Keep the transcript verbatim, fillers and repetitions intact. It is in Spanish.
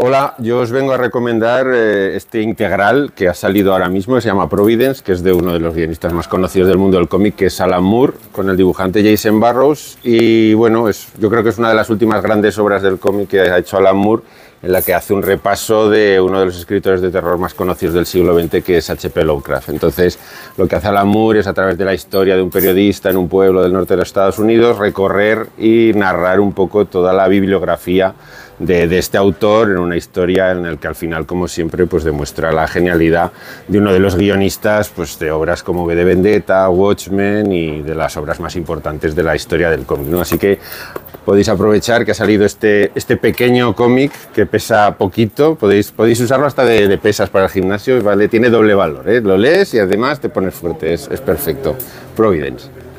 Hola, yo os vengo a recomendar eh, este integral que ha salido ahora mismo, se llama Providence, que es de uno de los guionistas más conocidos del mundo del cómic, que es Alan Moore, con el dibujante Jason Burrows. Y bueno, es, yo creo que es una de las últimas grandes obras del cómic que ha hecho Alan Moore, en la que hace un repaso de uno de los escritores de terror más conocidos del siglo veinte, que es H P Lovecraft. Entonces, lo que hace Alan Moore es, a través de la historia de un periodista en un pueblo del norte de los Estados Unidos, recorrer y narrar un poco toda la bibliografía de, de este autor en una historia en la que al final, como siempre, pues demuestra la genialidad de uno de los guionistas pues, de obras como V de Vendetta, Watchmen y de las obras más importantes de la historia del cómic, ¿no? Así que podéis aprovechar que ha salido este, este pequeño cómic que pesa poquito, podéis, podéis usarlo hasta de, de pesas para el gimnasio, ¿vale? Tiene doble valor, ¿eh? Lo lees y además te pones fuerte, es, es perfecto. Providence.